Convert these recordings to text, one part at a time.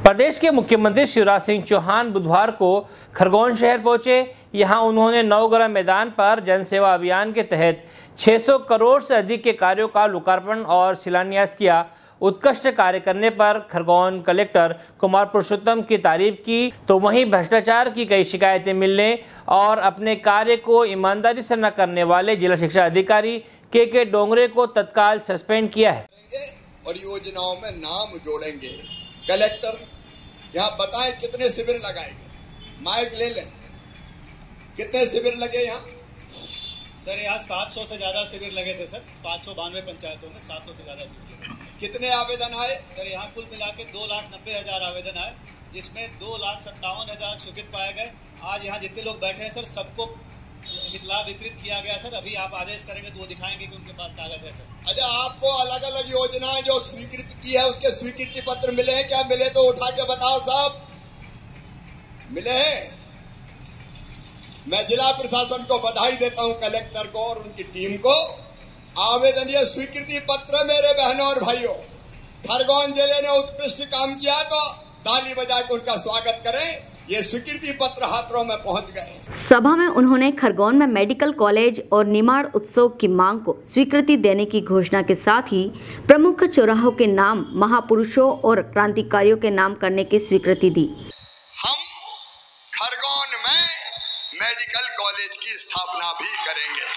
प्रदेश के मुख्यमंत्री शिवराज सिंह चौहान बुधवार को खरगोन शहर पहुंचे। यहां उन्होंने नवग्रह मैदान पर जनसेवा अभियान के तहत 600 करोड़ से अधिक के कार्यों का लोकार्पण और शिलान्यास किया। उत्कृष्ट कार्य करने पर खरगोन कलेक्टर कुमार पुरुषोत्तम की तारीफ की, तो वहीं भ्रष्टाचार की कई शिकायतें मिलने और अपने कार्य को ईमानदारी से न करने वाले जिला शिक्षा अधिकारी के डोंगरे को तत्काल सस्पेंड किया है और योजनाओं में नाम जोड़ेंगे। कलेक्टर यहाँ बताएं कितने शिविर लगाएंगे, माइक ले लें। कितने शिविर लगे यहाँ? सर यहाँ 700 से ज्यादा शिविर लगे थे सर, 592 पंचायतों में 700 से ज्यादा शिविर लगे। कितने आवेदन आए? सर यहाँ कुल मिला के 2,90,000 आवेदन आए, जिसमें 2,57,000 स्वीकृत पाए गए। आज यहाँ जितने लोग बैठे हैं सर, सबको हितलाभ वितरित किया गया सर। अभी आप आदेश करेंगे तो वो दिखाएंगे कि उनके पास कागज है सर। अच्छा, आपको अलग अलग योजनाएं जो स्वीकृत की है उसके स्वीकृति पत्र मिले हैं क्या? मिले तो उठा के बताओ साहब, मिले हैं? मैं जिला प्रशासन को बधाई देता हूं, कलेक्टर को और उनकी टीम को। आवेदन ये स्वीकृति पत्र मेरे बहनों और भाइयों, खरगोन जिले ने उत्कृष्ट काम किया तो ताली बजा के उनका स्वागत करें। ये स्वीकृति पत्र हाथों में पहुंच गए। सभा में उन्होंने खरगोन में मेडिकल कॉलेज और निमाड़ उत्सव की मांग को स्वीकृति देने की घोषणा के साथ ही प्रमुख चौराहों के नाम महापुरुषों और क्रांतिकारियों के नाम करने की स्वीकृति दी। हम खरगोन में मेडिकल कॉलेज की स्थापना भी करेंगे।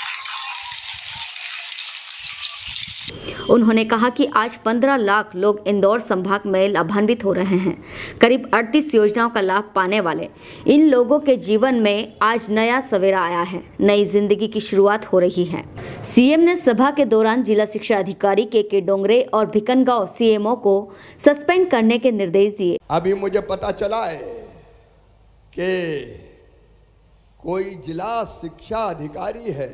उन्होंने कहा कि आज 15 लाख लोग इंदौर संभाग में लाभान्वित हो रहे हैं। करीब 38 योजनाओं का लाभ पाने वाले इन लोगों के जीवन में आज नया सवेरा आया है, नई जिंदगी की शुरुआत हो रही है। सीएम ने सभा के दौरान जिला शिक्षा अधिकारी के डोंगरे और भिकनगांव सीएमओ को सस्पेंड करने के निर्देश दिए। अभी मुझे पता चला है कि कोई जिला शिक्षा अधिकारी है,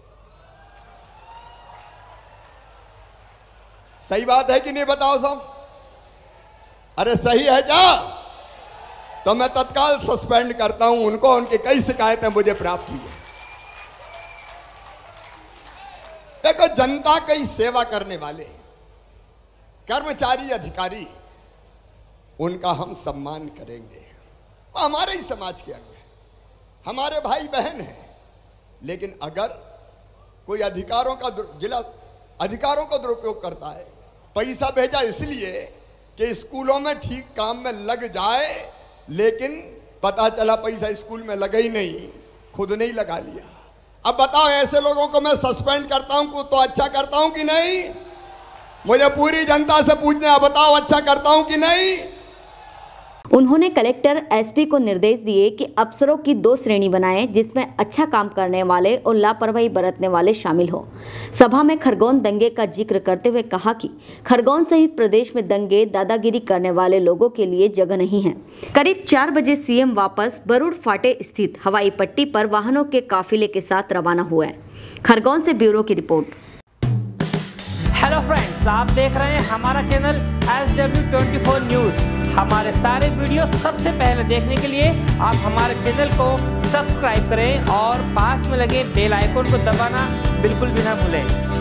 सही बात है कि नहीं बताओ साहब? अरे सही है क्या? तो मैं तत्काल सस्पेंड करता हूं उनको। उनकी कई शिकायतें मुझे प्राप्त हुई है। देखो, जनता की सेवा करने वाले कर्मचारी अधिकारी, उनका हम सम्मान करेंगे। वो हमारे ही समाज के अंग है, हमारे भाई बहन हैं। लेकिन अगर कोई जिला अधिकारों का दुरुपयोग करता है, पैसा भेजा इसलिए कि स्कूलों में ठीक काम में लग जाए, लेकिन पता चला पैसा स्कूल में लगा ही नहीं, खुद नहीं लगा लिया। अब बताओ, ऐसे लोगों को मैं सस्पेंड करता हूं तो अच्छा करता हूं कि नहीं? मुझे पूरी जनता से पूछने, अब बताओ अच्छा करता हूं कि नहीं? उन्होंने कलेक्टर एसपी को निर्देश दिए कि अफसरों की 2 श्रेणी बनाएं, जिसमें अच्छा काम करने वाले और लापरवाही बरतने वाले शामिल हो। सभा में खरगोन दंगे का जिक्र करते हुए कहा कि खरगोन सहित प्रदेश में दंगे दादागिरी करने वाले लोगों के लिए जगह नहीं है। करीब 4 बजे सीएम वापस बरूड फाटे स्थित हवाई पट्टी पर वाहनों के काफिले के साथ रवाना हुए। खरगोन से ब्यूरो की रिपोर्ट। हेलो फ्रेंड्स, आप देख रहे हैं हमारा चैनल SW24 न्यूज़। हमारे सारे वीडियो सबसे पहले देखने के लिए आप हमारे चैनल को सब्सक्राइब करें और पास में लगे बेल आइकन को दबाना बिल्कुल भी ना भूलें।